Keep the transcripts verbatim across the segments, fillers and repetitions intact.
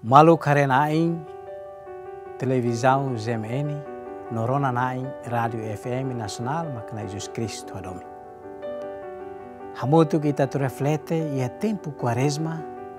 Malu karen aing televisão Z M N, norona aing radio F M nasional makna Jesus Cristo adomi. Hamutu kita tu reflete ia tempo quaresma,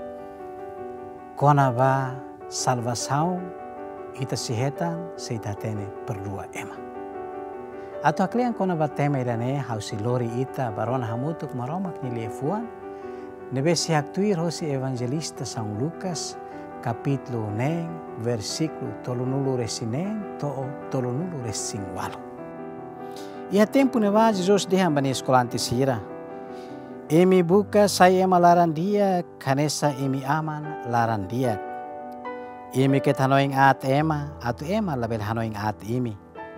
kona va salvação ita sihetan seita tene perdua ema. Atau aklian kona va tema irane hausi lori ita barona hamutuk maromak ni liefuan, nebe si haktui rosi evangelista São Lucas, capítulo neng, versículo tolonulu resinen, to tolonulu resingwalo. Ia tempo neva Jesus dehan bani escolanti sira. Emi buka saya ema laran dia, kanesa emi aman laran dia. Emi kita hanoing at ema, atu ema label hanoing at imi.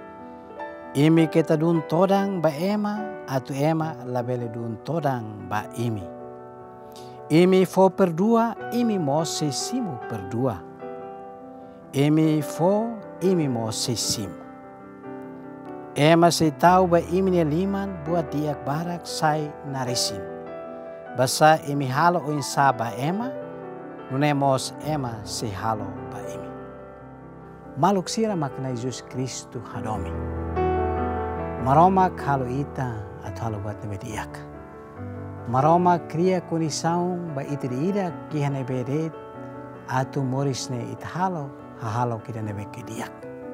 Emi kita dun todang ba ema, atu ema label dun todang ba imi. Emi fo perdua, emi mo sesimu perdua. Emi fo, emi mo sesimu. Ema se tahu ba imi ne liman buat diak barak sai narisim. Basa emi halo oin sa ba ema, nunemos ema se halo ba imi. Maluk sira makna Jesus Kristu hadomi. Maromak halo ita atau halo buat nebe diak. Maroma kria konisaung ba iti ida kihane bedet atu morisne ita halo hahalo kita nebe kediak.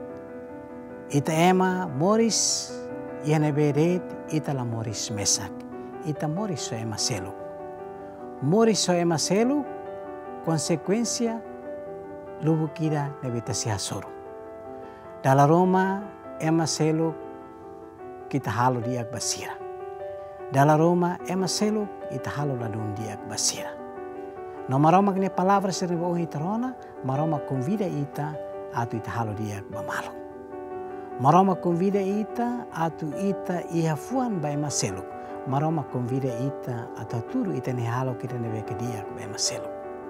Ita ema moris ihane bedet ita la moris mesak. Ita moris so ema seluk. Moris so ema seluk konsekuensia lubu kira nebe tasiasoro. Dala Roma ema seluk kita halo diak basira. Dalla Roma ema seluk ita halo la dun diak basira. No maroma kene palavra serne bo ita rona, maroma convida ita atu ita halo diak bamalo. Maroma convida ita atu ita iha fuan ba ema seluk. Maroma convida ita atu turu ita ne halo kita ne beke diak ba ema seluk.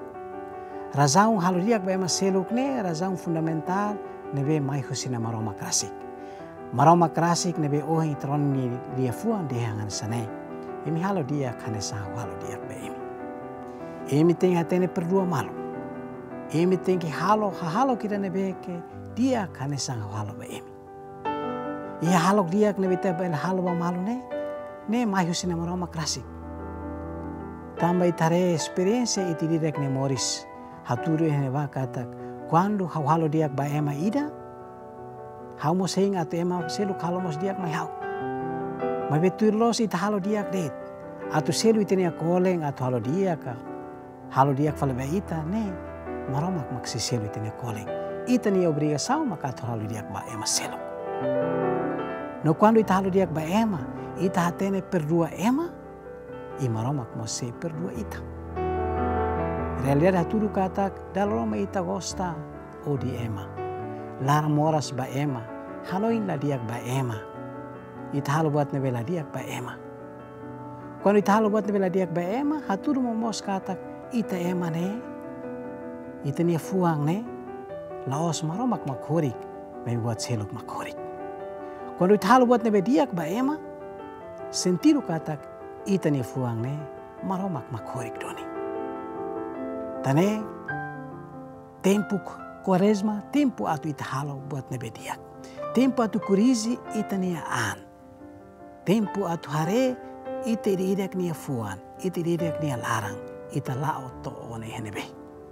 Razão halo diak ba ema seluk ne razão fundamental nebe mai husina maroma klasik. Maroma klasik nebe ohi tron ni dia fuan dia hangan sane. Emi halo dia kane sa halo dia be emi. Emi ting hatene perdua malu. Emi ting ki halo ha halo kita nebe ke dia kane sa halo be emi. Ia halo dia nebe te be halo ba malu ne. Ne mai husina maroma klasik. Tambah itare experiência iti direk ne moris. Haturu ne va katak quando ha halo dia ba ema ida. Hau mo sing atu ema selu kalau mos diak mai hau. Mai betul los ita halo diak det. Atu selu itenia koleng atu halo diak ka. Halo diak fale ba ita ne. Maromak maksi selu itenia koleng. Ita ni obrigação maka atu halo diak ba ema selu. No quando ita halo diak ba ema, ita hatene perdua ema, i maromak mo se perdua ita. Realidad haturu katak daloma ita gosta o di ema. Lar moras ba ema, haloin la diak ba ema. Ita halo buat nebe la diak ba ema. Quando ita halo buat nebe la diak ba ema, haturu momos katak ita ema ne. Ita nia fuang ne, laos maromak makhorik, may buat seluk makhorik. Quando ita halo buat nebe diak ba ema, sentiru katak ita nia fuang ne, maromak makhorik doni. Tane, tempuk Quaresma, tempo atu ita halo buat nebe diak. Tempo atu kurizi ita nia an. Tempo atu hare ita idak nia fuan. Ita idak nia larang. Ita lao to one henebe.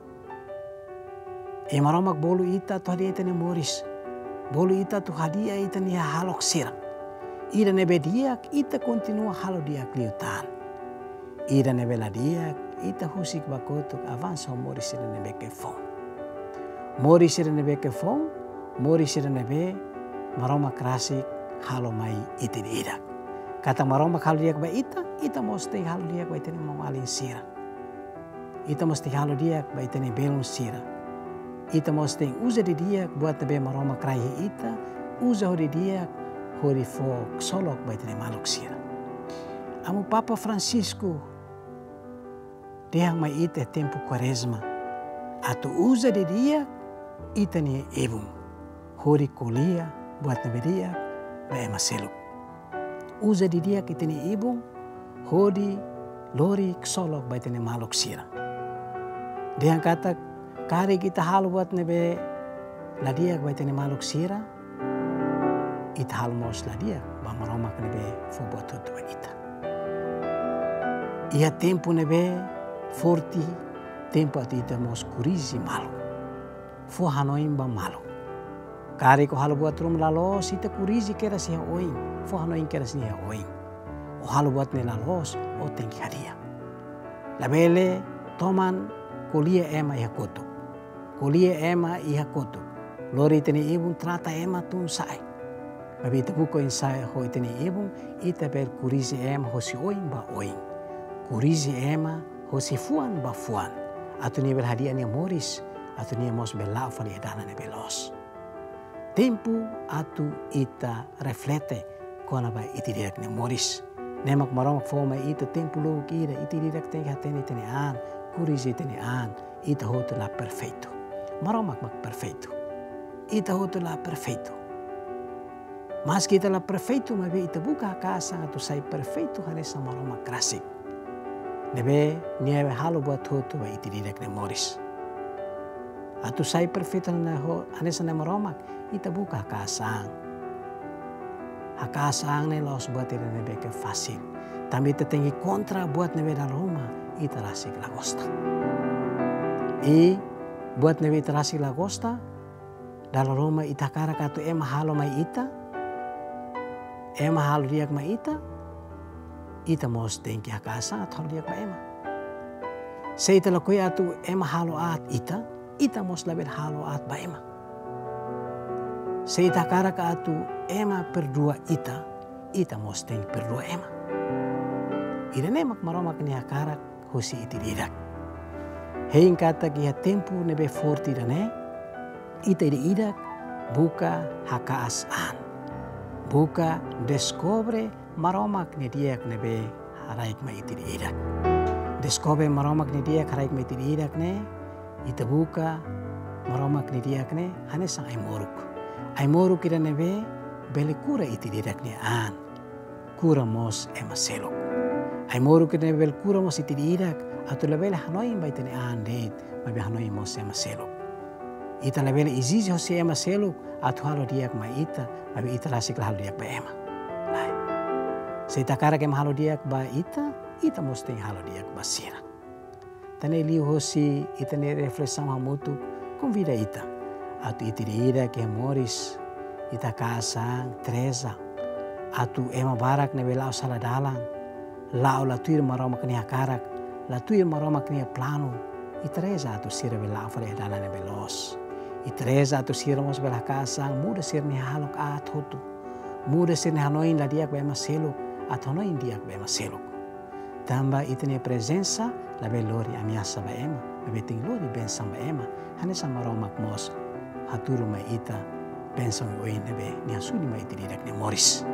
E maromak bolu ita tu hadia ita nia moris. Bolu ita tu hadia ita nia halok sira. Ida nebe diak ita continua halo diak liutan. Ida nebe la diak ita husik bakotuk avansa moris ida nebe kefon. Mori sira nebe ke fong, mori sira nebe maroma klasik halo mai iti ida. Kata maroma halo diak ba ita, ita mesti halo diak ba ita ni mau alin sira. Ita mesti halo diak ba ita ni belum sira. Ita mesti uza di diak buat nebe maroma krai ita, uza hori diak hori fo solok ba ita ni maluk sira. Amu Papa Francisco dehang mai ita tempo Quaresma. Atu uza di diak ita ni ebung hori kolia buat nebe dia ba ema seluk. Uza di dia ita ni ebung hori lori ksolok ba ita ni malok sira. Dia kata Kari kita halu buat nebe ladiak baitene maluk sira. Ita halu mos ladiak ba maromak nebe fo buat tutu ba ita. Ia tempo nebe forti tempo ati ita mos kurizi malu. Fo hanoim ba malu. Kari ko halu buat rum lalos ita kurizi kera siha oing. Fo hanoim kera siha oing. O halu buat ne lalos o tengki hadia. Labele toman kulia ema iha koto. Kulia ema iha koto. Lori tene ibung trata ema tun sai. Babi ita buko insai ho tene ibung ita ber kurizi ema hosi oing ba oing. Kurizi ema hosi fuan ba fuan. Atu ni berhadiah ni moris. Atu ni mos belau fali adana ne belos. Tempo atu ita reflete kona ba iti direk ne moris. Nemak maromak foma ita tempo lo kira iti direk teng hatene tene an. Kurizi tene an. Ita hotu la perfeito. Maromak mak perfeito. Ita hotu la perfeito. Mas kita la perfeito mabe ita buka casa atu sai perfeito hanesa maromak krasik. Nebe nieve halu buat hotu ba iti direk ne moris. Atu sai perfeito na ho hanesa ne maromak ita buka kasang. Hakasang ne los buat ita nebe ke fasil. Tambi ita tengi kontra buat nebe dalam rumah ita rasik lagosta. I buat nebe ita rasik lagosta dalam rumah ita kara katu ema halo mai ita. Ema halo diak mai ita. Ita mos tengi hakasang atau diak mai ema. Se ita lakoi atu ema halo at ita. Ita mos label halo at ba ema. Se ita kara ka atu ema perdua ita. Ita mos tengi perdua ema. Ida nemak maromak ni hakarak hosi iti didak. Hein kata kia tempo nebe forti dane. Ita ida idak buka hakaas an. Buka descobre maromak ni diak nebe haraik ma iti didak. Descobre maromak ni diak haraik ma iti didak ne. Ita buka maromak ni diak ne hane sang ai moruk. Ai moruk ida nebe bele kura iti didak ne an. Kura mos ema selok. Ai moru ke nebel kura mos iti didak atau lebel hanoi ba itene andet ba hanoi mos ema selok. Ita lebel izizi hosi ema selok atau halo diak ma ita ba ita rasik halo diak ba ema. Lai. Se ita kara ke halo diak ba ita ita mos ting halo diak ba sira. Tane liu hosi ita ne refleksam hamutu convida ita. Atau iti didak ke moris ita kasang Teresa atau ema barak nebel au sala dalang. Lau la tuir maromak ni hakarak, la tuir maromak ni plano. Itreza atu sira bela fale dalane belos. Itreza atu sira mos bela kasang muda sir ni halok at hotu. Muda sir ni hanoin la diak bema seluk at hanoin diak bema seluk. Tamba itne presensa la belori amiasa ba ema, beting lori bensam ba ema, hanesa maromak mos haturu mai ita bensam oin nebe ni hasuni mai didak ni moris.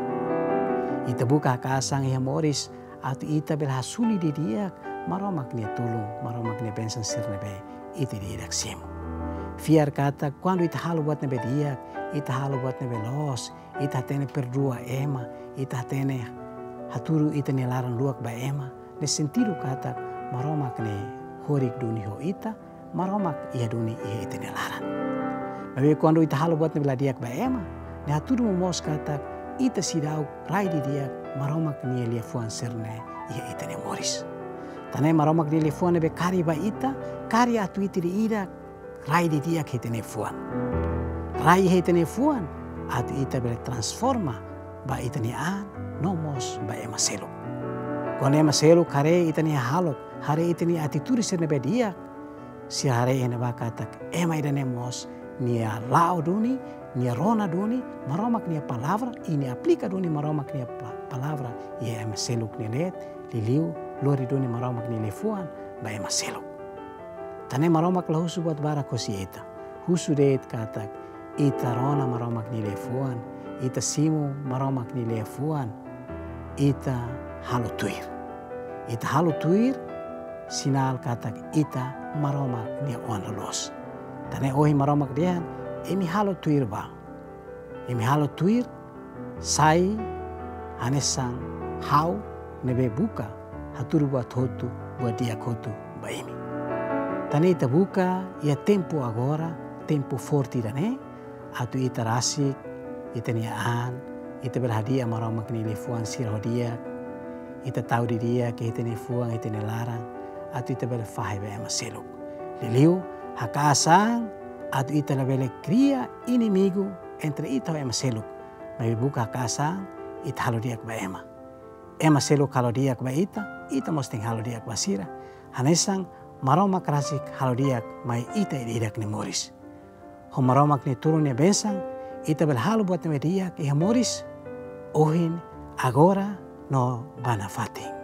Ita buka kasang ya moris atau ita berhasuli di dia maromak ni tulung maromak ni bensan sir nebe iti didak semu. Fiar kata quando ita halu buat nebe dia ita halu buat nebe los ita tene perdua ema ita tene haturu ita ni larang luak ba ema ne sentido kata maromak ni horik duni ho ita maromak ia duni ia ita ni larang. Tapi quando ita halu buat nebe diak ba ema ne haturu mos kata ita sidau rai di dia maromak ni eliafuan serne ia ita ne moris. Tanai maromak ni eliafuan nebe kari ba ita kari atu iti di ida rai di dia kete ne fuan. Rai hete ne fuan atu ita bere transforma ba ita ni an nomos ba ema seluk. Kone ema seluk hare ita ni halok hare ita ni atituri serne be dia si hare ene ba katak ema ida ne mos ni lao duni ni rona duni maromak ni palavra ini aplika duni maromak ni palavra ia ema seluk ni let liliu lori duni maromak ni lefuan ba ema seluk. Tane maromak la husu buat bara kosi eta. Husu deet katak ita rona maromak ni lefuan ita simu maromak ni lefuan ita halu tuir. Ita halu tuir sinal katak ita maromak ni on los. Tane ohi maromak dian emi halo tuir ba. Emi halo tuir sai hanesang hau nebe buka haturu buat hotu buat dia kotu ba emi. Tani ita buka ia tempo agora, tempo forte dane, atu ita rasik, ita niaan, ita berhadiah marau makni lefuan sirah dia, ita tahu di dia ke ita nefuang, ita nelarang, atu ita berfahai bema seluk. Liliu hakasang, atu ita labele kria inimigo entre ita ema seluk. Mai buka hakasang, ita halo diak ba ema. Ema seluk halo diak ba ita, ita mosting halo diak ba sira. Hanesang marau makrasik halo diak mai ita idak ni moris. Ho marau mak ni turun ni besang, ita berhalo buat ni diak iha moris, ohin agora no bana fating.